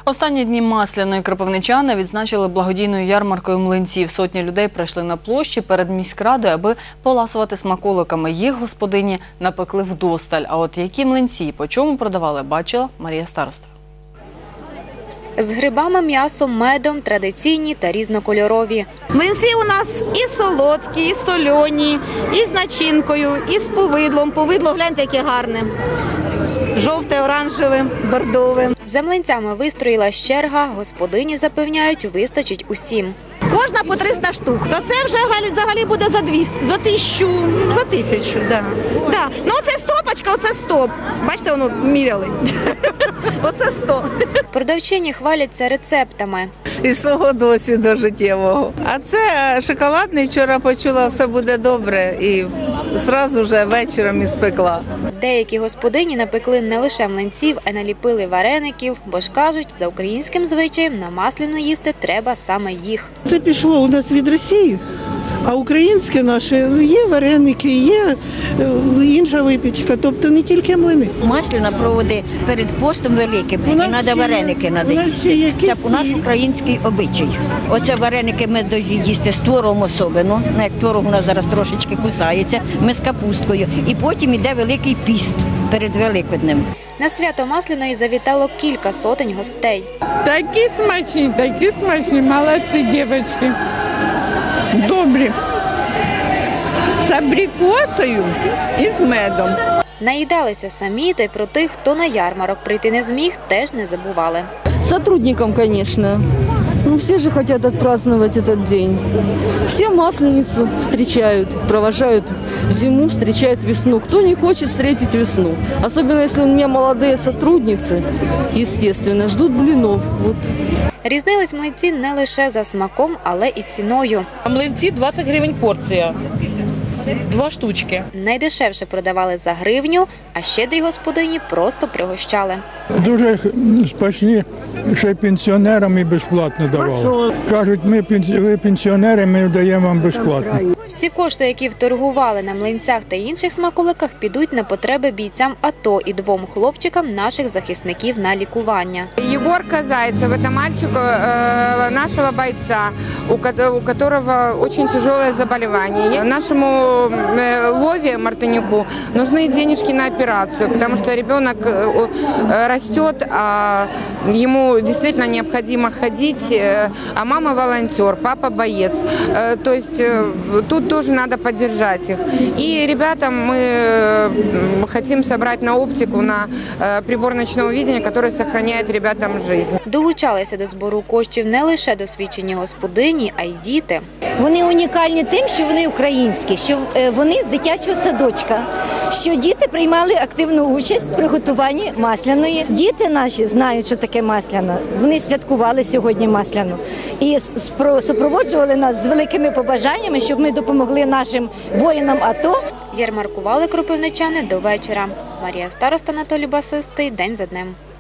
Останні дні Масляної кропивничани відзначили благодійною ярмаркою млинців. Сотні людей прийшли на площі перед міськрадою, аби поласувати смаколиками. Їх господині напекли вдосталь. А от які млинці і по чому продавали, бачила Марія Староста. З грибами, м'ясом, медом, традиційні та різнокольорові. Млинці у нас і солодкі, і солоні, і з начинкою, і з повидлом. Повидло, гляньте, яке гарне. Жовте, оранжеве, бордове. За млинцями вистроїлась черга, господині запевняють, вистачить усім. Кожна по 300 штук. То це вже взагалі буде за 200, за 1000, да. Да. Ну оце стопочка, оце 100. Бачите, воно міряли. Оце 100. Продавчині хваляться рецептами. Із свого досвіду життєвого. А це шоколадний, вчора почула, все буде добре і одразу вже вечором іспекла. Деякі господині напекли не лише млинців, а наліпили вареників, бо ж кажуть, за українським звичаєм на Масляну їсти треба саме їх. Це пішло у нас від Росії, а українське наше є вареники, є інша випічка, тобто не тільки млини. Масляна проводить перед постом великим, і треба вареники їсти. Це наш український обичай. Оце вареники ми повинні їсти з творогом особливо, як творог у нас зараз трошечки кусається, ми з капусткою. І потім йде великий піст перед Великоднем. На свято Масляної завітало кілька сотень гостей. Такі смачні, молодці, дівчатки. Добрі. З абрикосою і з медом. Наїдалися самі, та й про тих, хто на ярмарок прийти не зміг, теж не забували. Сотрудникам, конечно. Ну, все же хотят отпраздновать этот день. Все Масленицу встречают, провожают зиму, встречают весну. Кто не хочет встретить весну? Особенно, если у меня молодые сотрудницы, естественно, ждут блинов. Вот. Різнились млинці не лише за смаком, але і ціною. Млинці 20 гривень порція. 2 штучки. Найдешевше продавали за гривню, а щедрі господині просто пригощали. Дуже смачні, ще й пенсіонерам і безплатно давали. Кажуть, ви пенсіонери, ми даємо вам безплатно. Всі кошти, які вторгували на млинцях та інших смаколиках, підуть на потреби бійцям АТО і 2 хлопчикам наших захисників на лікування. Егорка Зайцев – це мальчик нашого бойця, у которого дуже тяжелое заболевание. Нашому Вове Мартынюку нужны денежки на операцию, потому что ребенок растет, а ему действительно необходимо ходить, а мама волонтер, папа боец. То есть тут тоже надо поддержать их. И ребятам мы хотим собрать на оптику, на прибор ночного видения, который сохраняет ребятам жизнь. Долучалися до збору коштів не лише досвідчені господині, а й діти. Вони унікальні тим, що вони українські, що вони з дитячого садочка, що діти приймали активну участь в приготуванні масляної. Діти наші знають, що таке масляна. Вони святкували сьогодні масляну і супроводжували нас з великими побажаннями, щоб ми допомогли нашим воїнам АТО. Ярмаркували кропивничани до вечора. Марія Староста, Анатолій Басистий. День за днем.